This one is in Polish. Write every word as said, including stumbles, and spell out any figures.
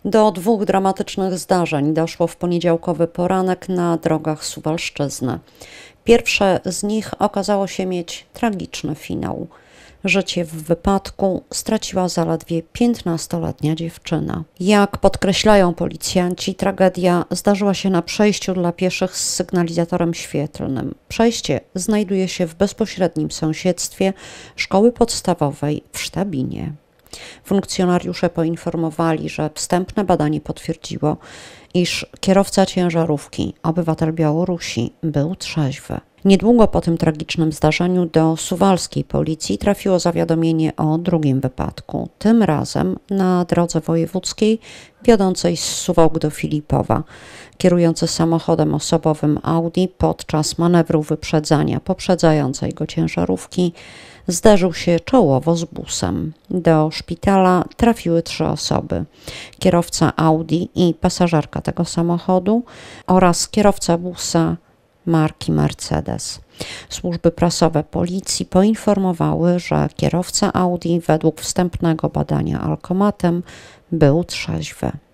Do dwóch dramatycznych zdarzeń doszło w poniedziałkowy poranek na drogach Suwalszczyzny. Pierwsze z nich okazało się mieć tragiczny finał. Życie w wypadku straciła zaledwie piętnastoletnia dziewczyna. Jak podkreślają policjanci, tragedia zdarzyła się na przejściu dla pieszych z sygnalizatorem świetlnym. Przejście znajduje się w bezpośrednim sąsiedztwie szkoły podstawowej w Sztabinie. Funkcjonariusze poinformowali, że wstępne badanie potwierdziło, iż kierowca ciężarówki, obywatel Białorusi, był trzeźwy. Niedługo po tym tragicznym zdarzeniu do suwalskiej policji trafiło zawiadomienie o drugim wypadku, tym razem na drodze wojewódzkiej wiodącej z Suwałk do Filipowa. Kierujący samochodem osobowym Audi podczas manewru wyprzedzania poprzedzającej go ciężarówki zderzył się czołowo z busem. Do szpitala trafiły trzy osoby: kierowca Audi i pasażerka tego samochodu oraz kierowca busa marki Mercedes. Służby prasowe policji poinformowały, że kierowca Audi według wstępnego badania alkomatem był trzeźwy.